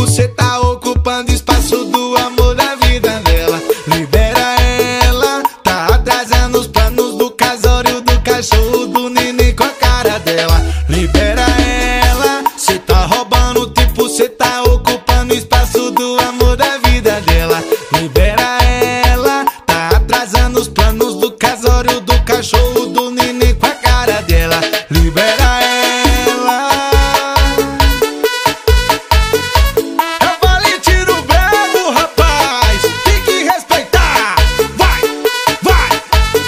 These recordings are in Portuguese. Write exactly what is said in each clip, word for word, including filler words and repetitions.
tipo, cê tá ocupando espaço do amor da vida dela. Libera ela, tá atrasando os planos do casório, do cachorro, do neném com a cara dela. Libera ela, cê tá roubando, tipo, cê tá ocupando espaço do amor da vida dela. Libera ela, tá atrasando os planos do casório, do cachorro, do neném com a cara dela. Libera ela. É o Valentino Bravo, rapaz, tem que respeitar. Vai, vai.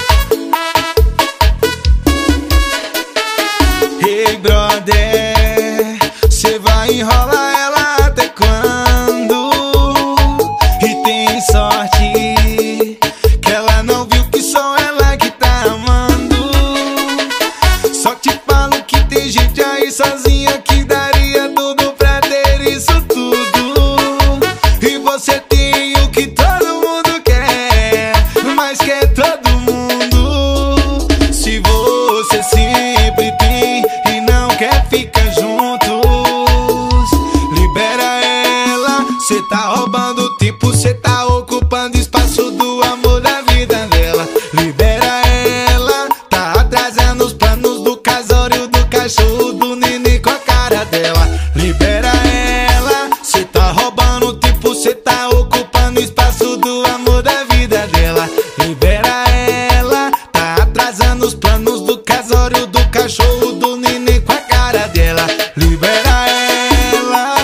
Ei, brother, cê vai enrolar ela até quando? E tem sorte que ela não viu que só ela que tá amando. Só te falo que tem gente aí sozinha que daria tudo pra ter isso tudo. E você tem o que todo mundo quer, mas quer todo mundo. Se você sempre tem e não quer ficar juntos, libera ela, cê tá roubando tempo, cê tá ocupando espaço do amor da vida dela. Libera ela, tá atrasando os planos do casório, do cachorro, do neném com a cara dela. Libera ela, cê tá roubando tempo, cê tá ocupando espaço do amor da vida dela. Libera ela, tá atrasando os planos do casório, do cachorro, do neném com a cara dela. Libera ela.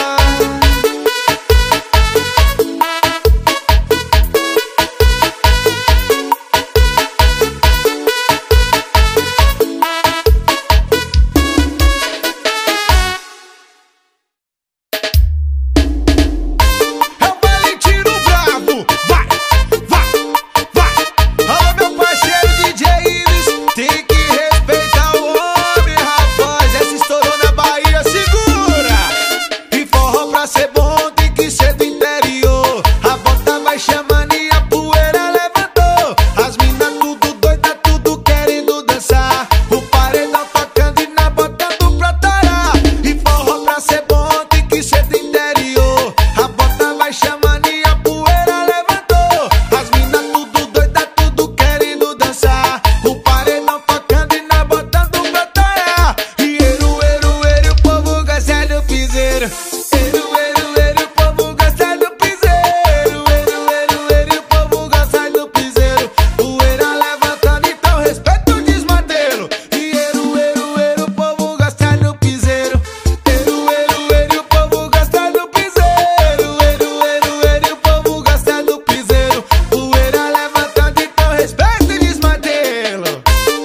É o Valentino Bravo, vai, vai, vai. Alô, meu parceiro D J Ives, tem que respeitar o homem, rapaz. Essa estourou na Bahia, segura. E forró pra ser bom tem que ser do interior. A bota vai chamando e a poeira levantou. As minas tudo doida, tudo querendo dançar. O paredão tocando e na botando pra torar. E forró pra ser bom tem que ser do interior. A bota vai chamando e a poeira levantou. As minas tudo doida, tudo querendo dançar. O paredão tocando e na botando pra torar. E eru, eru, eru, o povo gosta do piseiro. Eru, eru, eru, o povo gosta do piseiro. Eru, eru, eru, o povo gosta do piseiro. Poeira levantando, então respeita o desmantelo. E eru, eru, eru, o povo gosta do piseiro. Eru, eru, eru, o povo gosta do piseiro. Eru, eru, eru, o povo gosta do piseiro. Poeira levantando, então respeita o desmantelo.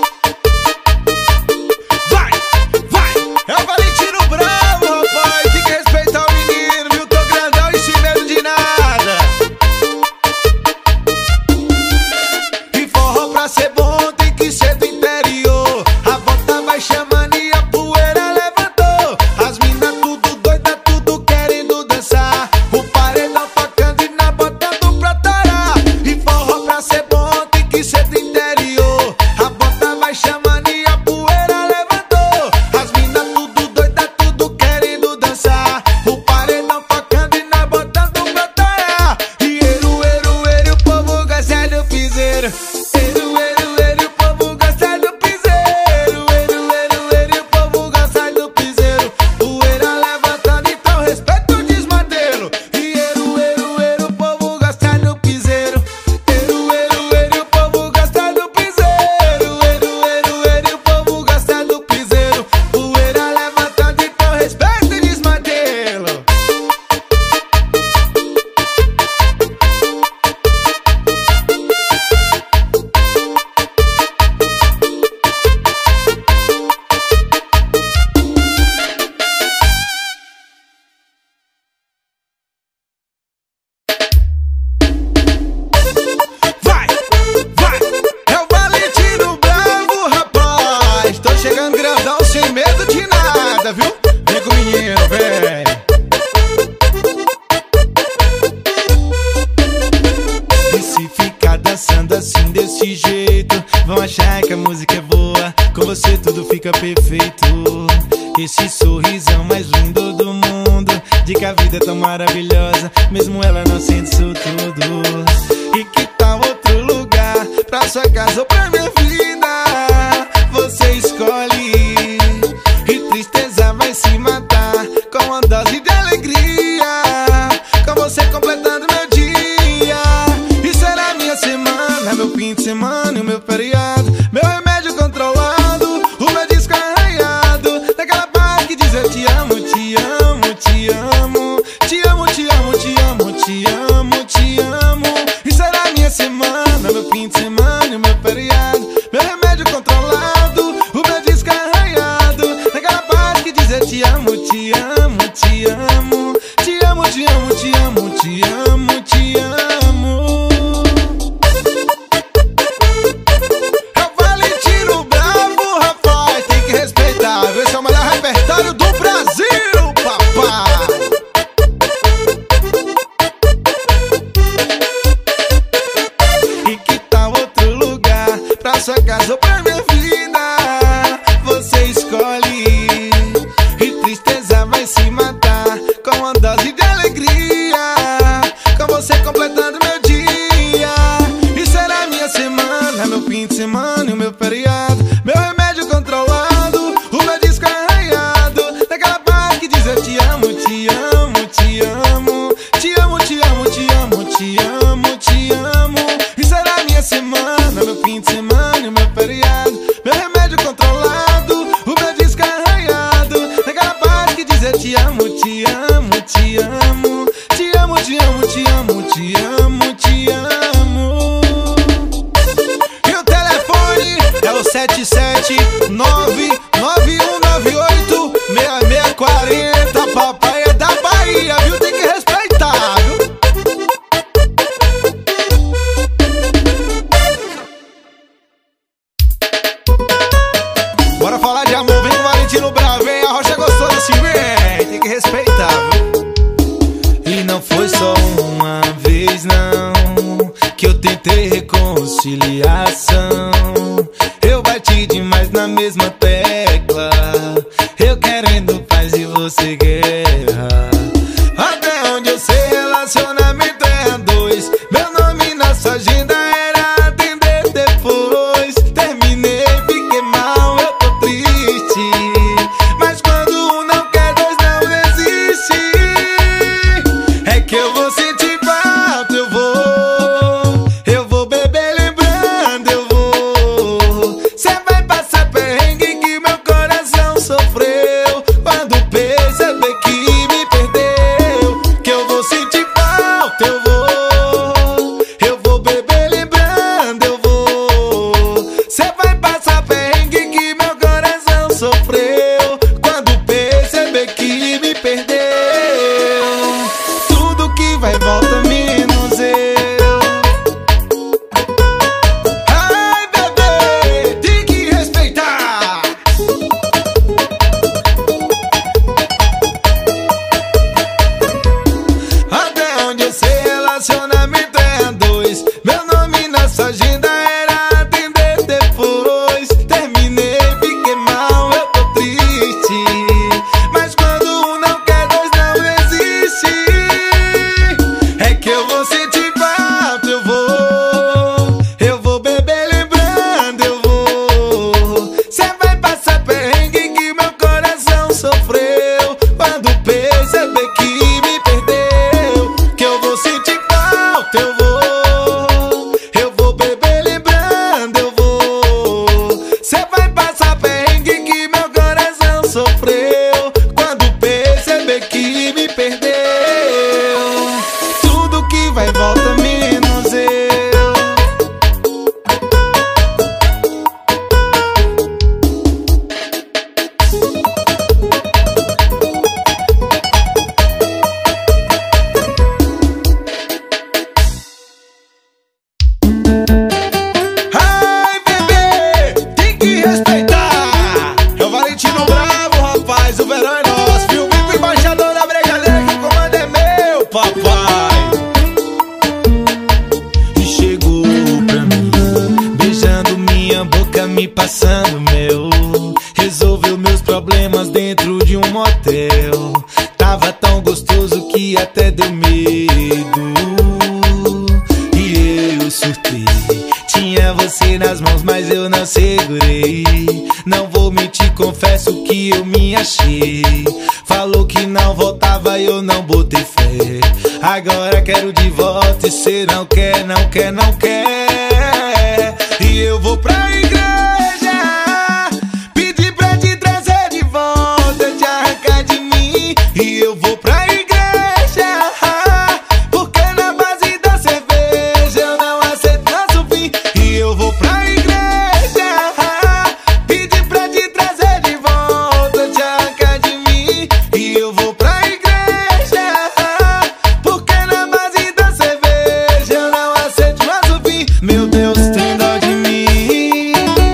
Vai, vai, é o Valentino Bravo, rapaz, tem que respeitar o menino, viu? Tô grandão e sem medo de nada. E forró pra ser bom tem que ser do interior. A bota vai chamando e a poeira levantou. As minas tudo doida, tudo querendo dançar. O paredão tocando e na botando pra torar. E forró pra ser bom tem que ser do interior. A bota vai chamando e a poeira levantou. As minas tudo doida, tudo querendo dançar. O paredão tocando e na botando pra torar. E eru, eru, eru, o povo gosta do piseiro. Eru, eru, eru, o povo gosta do piseiro. Eru, eru, eru, o povo gosta do piseiro. Poeira levantando, então respeita o desmantelo. E eru, eru, eru, o povo gosta do piseiro. Eru, eru, eru, o povo gosta do piseiro. Eru, eru, eru, o povo gosta do piseiro. Poeira levantando, então respeita o desmantelo. Vai, vai, é o Valentino Bravo, rapaz. Tô chegando grandão sem medo de nada, viu? Vem com o menino, vem. E se ficar dançando assim desse jeito, vão achar que a música é boa. Com você tudo fica perfeito. Esse sorrisão mais lindo do mundo de que a vida é tão maravilhosa, mesmo ela não sente isso tudo. E que tal outro lugar, pra sua casa ou pra minha vida? Você escolhe, e tristeza vai se matar com uma dose de alegria, com você completando meu dia. E será minha semana, meu fim de semana e o meu feriado, meu remédio controlado, o meu disco arranhado, daquela parte que diz eu te amo, te amo, te amo, te amo, te amo, te amo, te amo, te amo. E será minha semana, meu fim de semana e o meu feriado, meu remédio controlado, o meu disco arranhado, daquela parte que diz eu te amo, te amo, te amo, te amo, te amo, te amo, te amo, te amo. É o Valentino Bravo, rapaz, tem que respeitar. Esse é o melhor repertório do Brasil, papai. E que tal outro lugar, pra sua casa ou pra minha vida? Você escolhe, e tristeza vai se matar com uma dose de alegria, com você completando meu dia. E será minha semana, meu fim de semana e o meu feriado, meu remédio controlado, o meu disco arranhado, daquela parte que diz eu te amo, te amo, te amo, te amo, te amo, te amo, te amo, te amo. E será minha semana, meu fim de semana e o meu feriado, meu remédio controlado, o meu disco arranhado, daquela parte que diz eu te amo, te amo, te amo, te amo, te amo, te amo, te amo, te amo. E o telefone é o sete sete nove nove um nove oito seis seis quatro zero. Papai é da Bahia, viu? Tem que respeitar, viu? Bora falar de amor, vem com o Valentino Bravo, vem, a rocha gostosa assim, vem, tem que respeitar, viu? E não foi só uma vez, não, que eu tentei reconciliação. Eu bati demais na mesma tecla, eu querendo paz e você guerra. Até onde eu sei, relacionamento é a dois, meu nome na sua agenda era atender depois. Terminei, fiquei mal, eu tô triste, mas quando um não quer, dois não existe. É que eu vou sentir falta, eu vou, eu vou beber lembrando, eu vou. Cê vai passar perrengue que meu coração sofreu quando perceber que me perdeu. Que eu vou sentir falta, eu vou, eu vou beber lembrando, eu vou. Cê vai passar perrengue que meu coração sofreu quando perceber que me perdeu. Tudo que vai volta menos eu. Ai, bebê, tem que respeitar. Até onde eu sei, relacionamento é a dois, meu nome na sua agenda era atender depois. Terminei, fiquei mal, eu tô triste, mas quando um não quer, dois não existe. É que eu vou sentir falta, eu vou, eu vou beber lembrando, eu vou. Cê vai passar perrengue que meu coração sofreu quando perceber que me perdeu. Que eu vou sentir falta, eu vou, eu vou beber lembrando, eu vou. Cê vai passar perrengue que meu coração sofreu quando perceber que me perdeu. Tudo que vai volta menos eu. Ai, bebê, tem que respeitar. É o Valentino Bravo, rapaz, o verão é nosso, viu? Vem com o embaixador da brincadeira que o comando é meu, papai. E chegou pra mim, beijando minha boca, me passando meu. Resolveu meus problemas dentro de um motel. Tava tão gostoso não segurei. Não vou mentir, confesso que eu me achei. Falou que não voltava e eu não botei fé. Agora quero de volta e cê não quer, não quer, não quer. E eu vou pra igreja pedir pra te trazer de volta, te arrancar de mim. E eu vou pra igreja porque na base da cerveja eu não aceito nosso fim. E eu vou pra igreja pedir pra te trazer de volta, te arrancar de mim. E eu vou pra igreja porque na base da cerveja eu não aceito nosso fim. Meu Deus, tem dó de mim.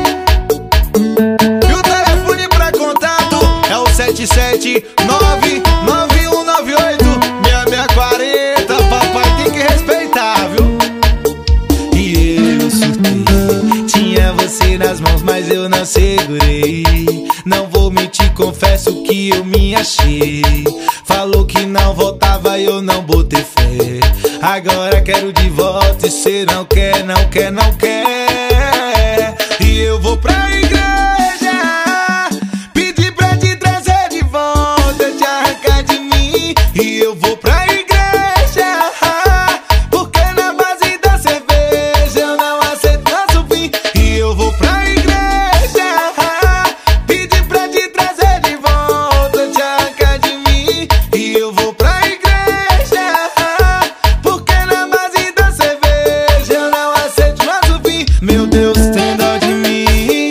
E o telefone pra contato é o sete sete nove nove um nove oito seis seis quatro zero. Papai tem que respeitar, viu? E eu surtei, tinha você nas mãos, mas eu não segurei. Não vou mentir, confesso que eu me achei. Falou que não voltava e eu não botei fé. Agora quero de volta e cê não quer, não quer, não quer. E eu vou pra igreja pedir pra te trazer de volta, te arrancar de mim. E eu vou pra igreja porque na base da cerveja eu não aceito nosso fim. E eu vou pra igreja pedir pra te trazer de volta, te arrancar de mim. E eu vou pra igreja porque na base da cerveja eu não aceito nosso fim. Meu Deus, tem dó de mim.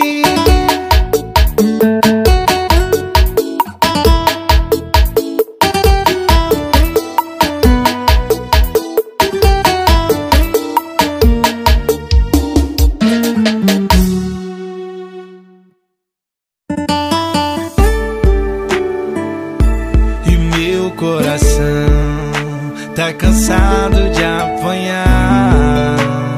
E meu coração tá cansado de apanhar,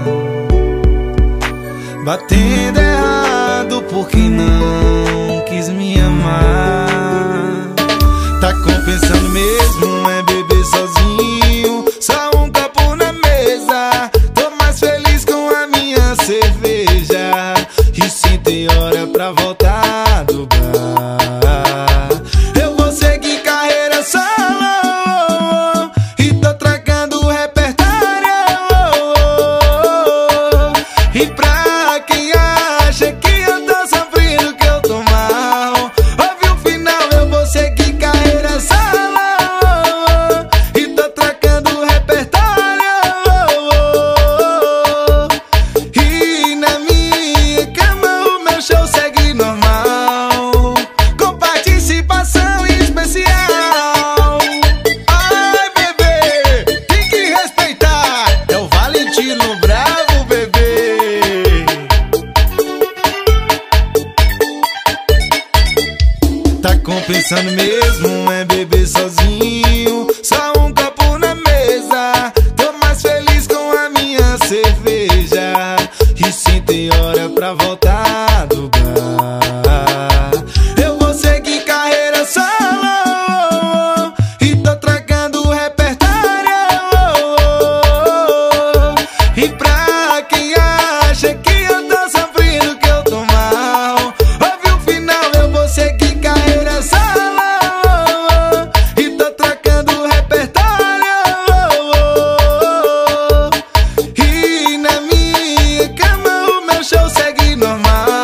batendo errado porque não quis me amar. Tá compensando mesmo, é beber sozinho, só um copo na mesa. Tô mais feliz com a minha cerveja e sim tem hora pra voltar do bar. Eu vou seguir carreira solo e tô trocando o repertório. E pra quem acha que eu tô sofrendo, que eu tô mal, ouve o final, eu vou seguir carreira solo e tô trocando o repertório. E na minha cama o meu show segue normal, com participação especial. Ai, bebê, tem que respeitar, é o Valentino Bravo, bebê. Tá compensando mesmo, é beber sozinho, só um copo na mesa. Tô mais feliz com a minha cerveja e sim tem hora pra voltar do bar. Eu vou seguir carreira solo e tô trocando o repertório. E pra quem acha que eu tô sofrendo, que eu tô mal, ouve o final, eu vou seguir carreira solo e tô trocando o repertório. E na minha cama o meu show segue normal,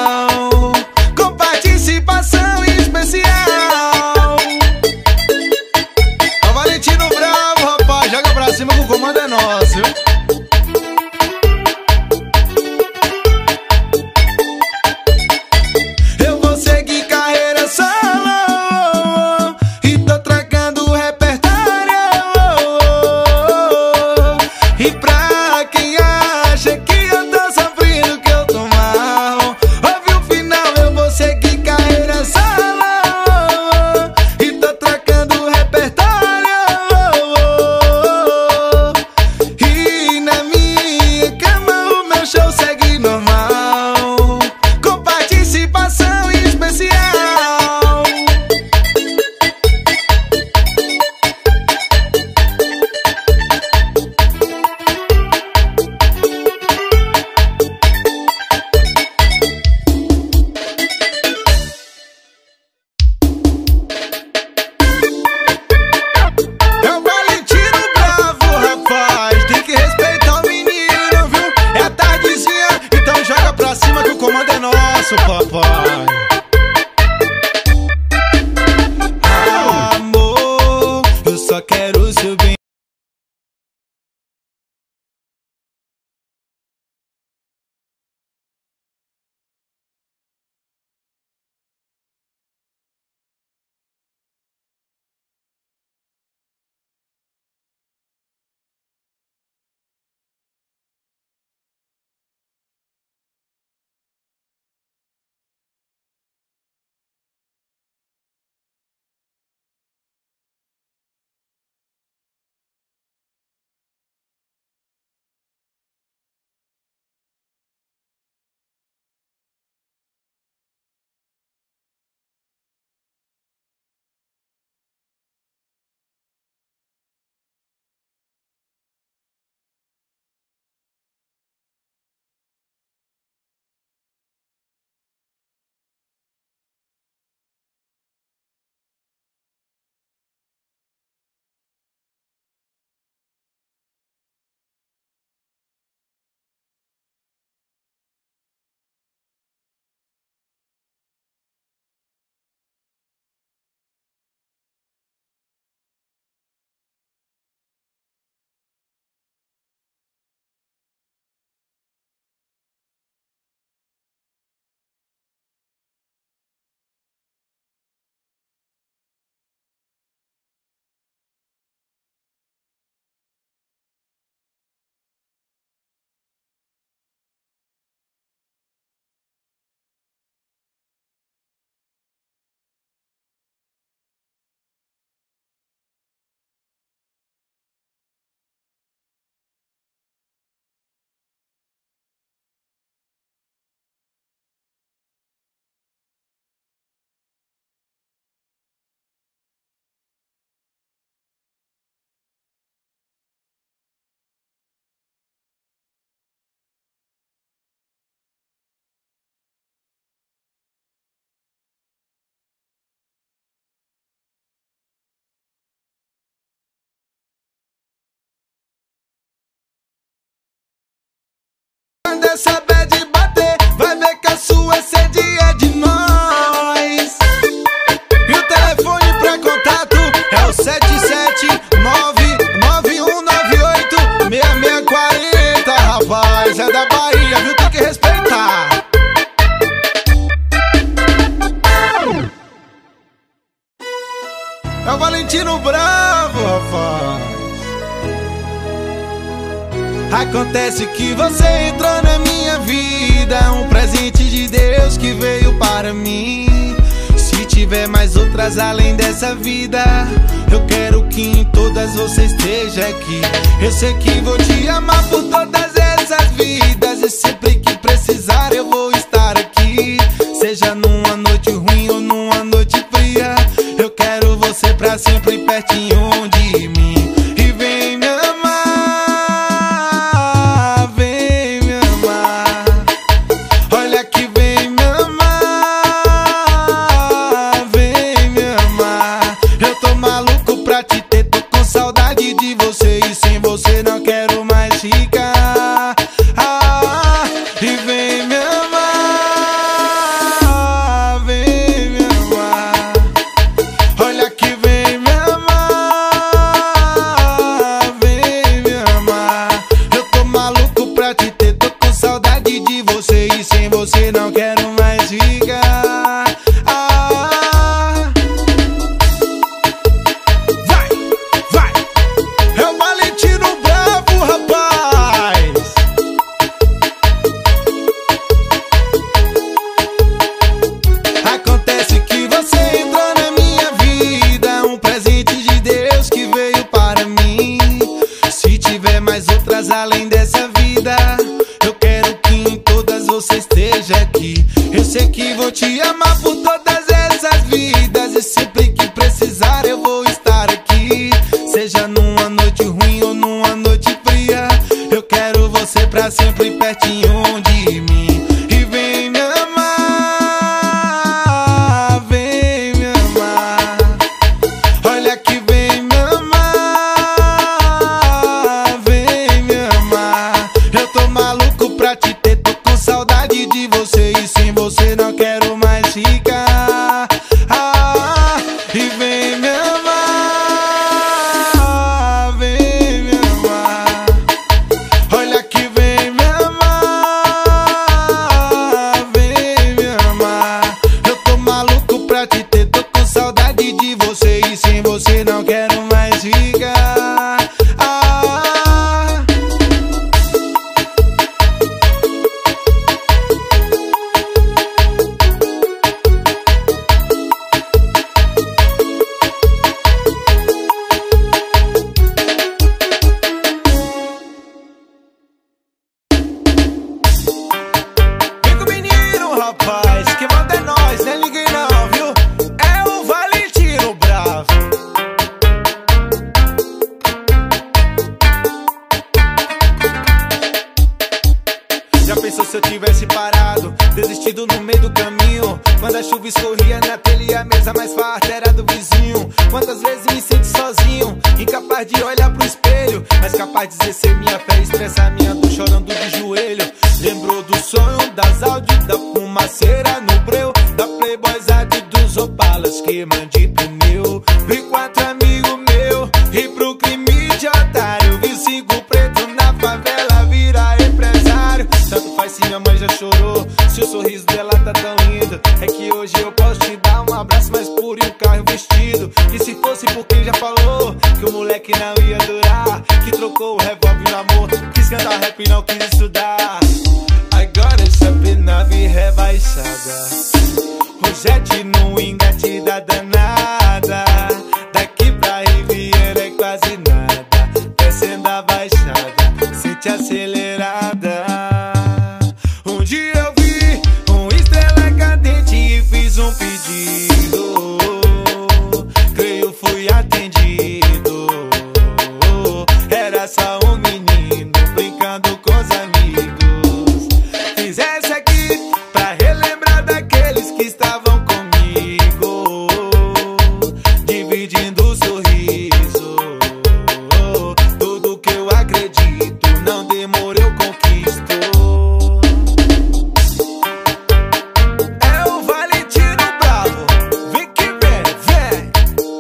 isso, papai. Amor, eu só quero o seu bem. Quando essa bad bater, vai ver que a sua sede é de nós. E o telefone pra contato é o sete sete nove nove um nove oito seis seis quatro zero. Rapaz, é da Bahia, viu? Tem que respeitar. É o Valentino Bravo, rapaz. Acontece que você entrou na minha vida, um presente de Deus que veio para mim. Se tiver mais outras além dessa vida, eu quero que em todas você esteja aqui. Eu sei que vou te amar por todas essas vidas, e sempre que precisar eu vou estar aqui. Seja numa noite ruim ou numa noite fria, eu quero você pra sempre pertinho de mim. E vem me amar, vem me amar. Olha que vem me amar, vem me amar. Eu tô maluco pra te ter, tô com saudade de você, e sem você não quero mais ficar. Ah, e vem me amar, vem me amar. Olha que vem me amar, vem me amar. Eu tô maluco pra te ter, tô com saudade de você, e sem você não quero mais ficar. Ah, vai, vai. É o Valentino Bravo, rapaz. Acontece que você entrou na minha vida, um presente de Deus que veio para mim. Se tiver mais outras além dessa vida, eu quero que em todas você esteja aqui. Eu sei que vou te amar por todas essas vidas, e sempre que precisar eu vou estar aqui. Seja numa noite ruim ou numa noite fria, eu quero você pra sempre pertinho de mim. E vem me amar, vem me amar. Olha que vem me amar, vem me amar. Eu tô maluco pra te ter, tô com saudade de você, e sem você não chuva escorria na telha e a mesa mais farta era do vizinho. Quantas vezes me sinto sozinho, incapaz de olhar pro espelho, mas capaz de exercer minha fé e expressar minha dor chorando de joelho. Lembrou do sonho das Audi, da fumaceira no breu, da Playboys Ad, dos Opalas queimando de pneu. Vi quatro amigos meus e pro crime de otário, vi cinco pretos na favela virar empresário. Tanto faz se minha mãe já chorou, se o sorriso dela tá tão lindo. É que hoje eu posso te dar um abraço mais puro e um carro vestido. E se fosse por quem já falou que o moleque não ia durar, que trocou o revólver no amor, quis cantar rap e não quis estudar. Agora essa nave rebaixada, Rosete no engate da danada. Daqui pra Riviera é quase nada, descendo a baixada, sente acelerada. Um dia eu vi um estrela cadente e fiz um pedido, creio fui atendido. Era só um menino brincando com os amigos. Fiz essa aqui pra relembrar daqueles que estavam comigo, dividindo o sorriso. Tudo que eu acredito, não demora, eu conquisto. É o Valentino Bravo, vem que vem, vem.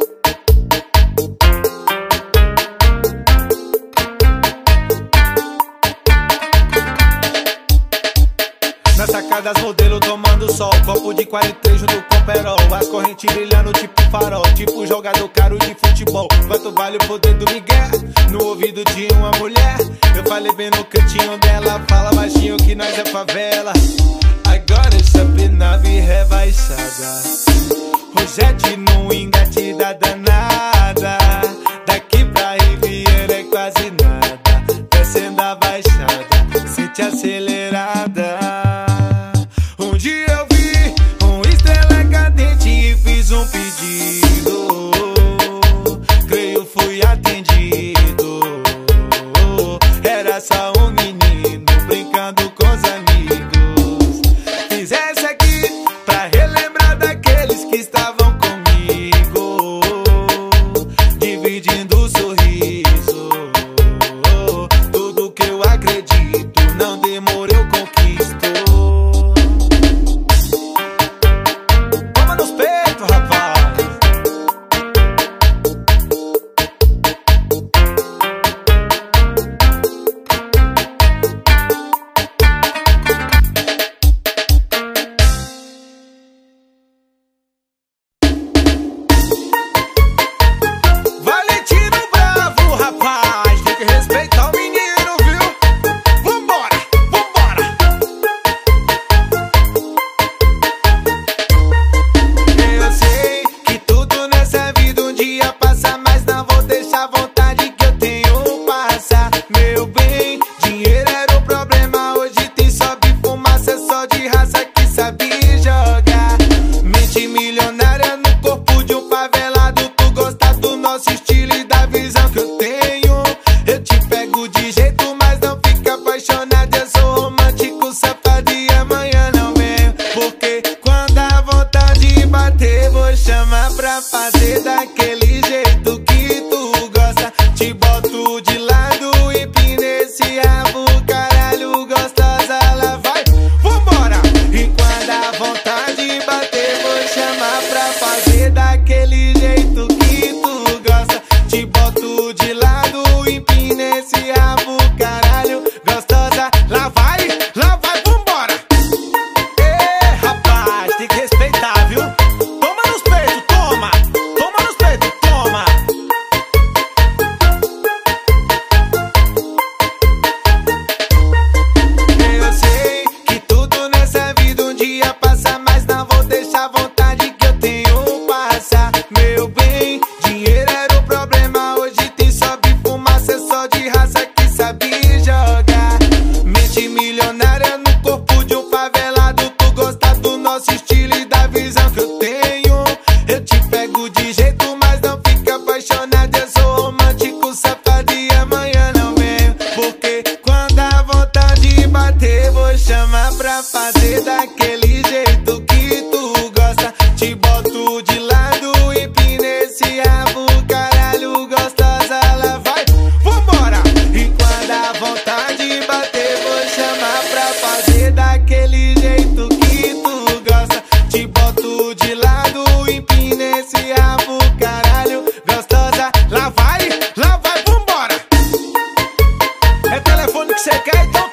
Na sacada as modelo tomando sol, copo de quarenta e três junto com perol, as correntes brilhando tipo farol, tipo jogador caro de futebol. Quanto vale o poder do Miguel no ouvido de uma mulher? Eu falei bem no cantinho dela, fala baixinho que nós é favela. Agora essa nave rebaixada, Rosete no engate da danada. Daqui pra Riviera é quase nada, descendo a baixada, sente acelerada. Um dia eu vi um estrela cadente e fiz um pedido, creio fui atendido. Era só um menino brincando com os amigos. Fiz essa aqui pra relembrar daqueles que estavam comigo, dividindo o sorriso. Tudo que eu acredito, não demora, eu conquisto. Toma nos peitos, rapaz. Valentino Bravo, rapaz, tem que respeitar o menino, viu? Vambora, vambora. Eu sei que tudo nessa vida um dia passa, mas não vou deixar a vontade que eu tenho passar. Meu bem, dinheiro era o problema, hoje tem sobe fumaça, é só de raça que sabe jogar. Mente milionária no corpo de um favelado, tu gosta do nosso estilo e da visão que eu tenho. Eu te pego de jeito, mas não fica apaixonado. Eu sou romântico, safado e amanhã não venho, porque quando a vontade bater, vou chamar pra fazer daquele jeito que tu gosta. Te boto de lado e pina esse rabo, caralho, gostosa, lá vai, vambora. E quando a vontade bater, vou chamar pra fazer daquele jeito que tu gosta. Te boto de lado e pina esse rabo, caralho, gostosa, lá vai, lá vai, vambora. Ê, rapaz, tem que respeitar, viu? Toma nos peitos, toma, toma nos peitos, toma. Eu sei que tudo nessa vida um dia passa, mas não vou deixar a vontade que eu tenho passar. Meu bem, dinheiro era o problema, hoje tem sobe fumaça, é só de raça que sabe jogar. Mente milionária no corpo de um favelado, tu gosta do nosso estilo e da visão que eu tenho. Eu te pego de jeito, mas não fica apaixonado. Eu sou romântico, safado e amanhã não venho, porque quando a vontade bater, vou chamar pra fazer daquele jeito que tu gosta. quer, então